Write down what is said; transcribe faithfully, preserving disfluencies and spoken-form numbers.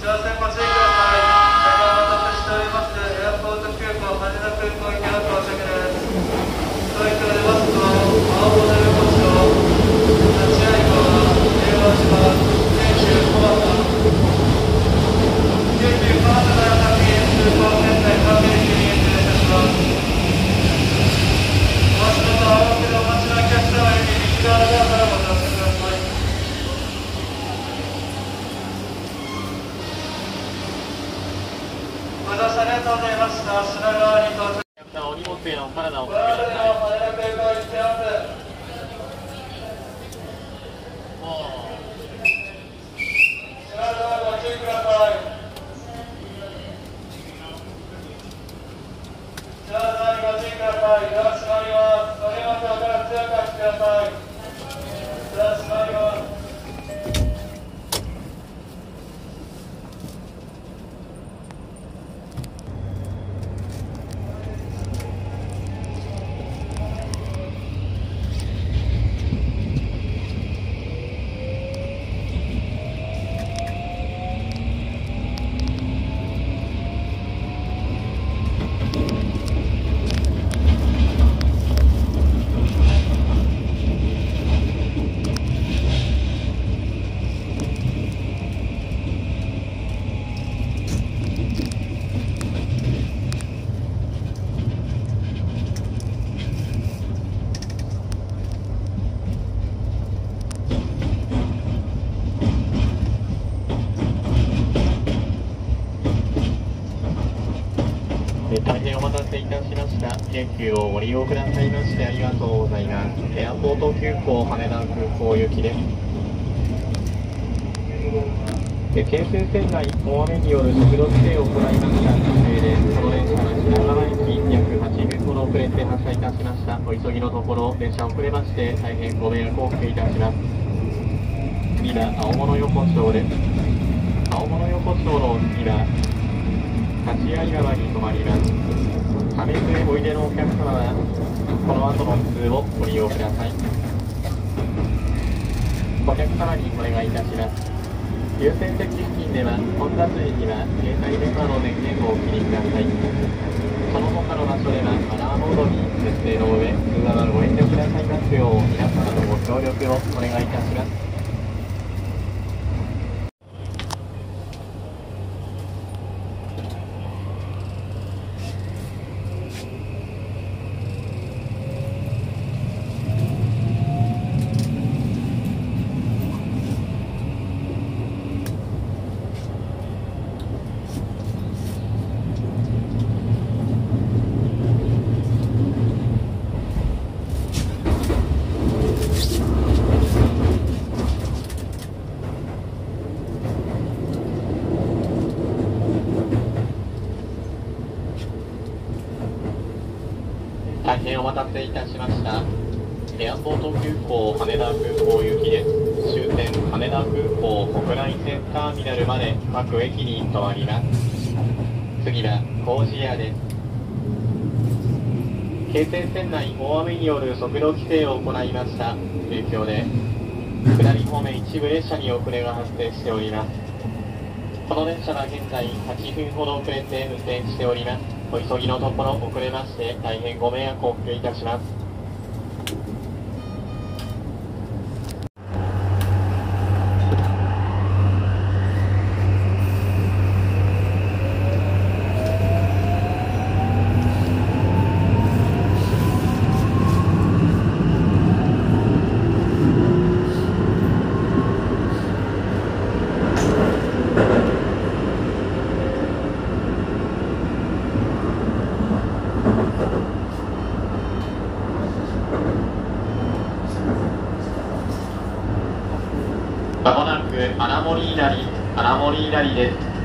お荷物へのお体をおかけください。大変お待たせいたしました。京急をご利用くださいましてありがとうございます。エアポート急行羽田空港行きです。京成線内、大雨による速度規制を行いましたせいで、この電車は品川駅約はちふんほど遅れて発車いたしました。お急ぎのところ、電車遅れまして大変ご迷惑をおかけいたします。次は青物横丁です。青物横丁の次は立会川に停まります。亀津へおいでのお客様はこの後の普通をご利用ください。お客様にお願いいたします。優先席付近では混雑時には携帯電話の電源をお切りください。その他の場所ではマナーモードに設定の上、通話はご遠慮くださいますよう皆様のご協力をお願いいたします。大変お待たせいたしました。エアポート急行羽田空港行きです。終点羽田空港国内線ターミナルまで各駅に停まります。次は工事屋です。京成線内、大雨による速度規制を行いました影響で、下り方面一部列車に遅れが発生しております。この電車は現在はちふんほど遅れて運転しております。お急ぎのところ遅れまして大変ご迷惑をおかけいたします。まもなく穴守稲荷、穴守稲荷です。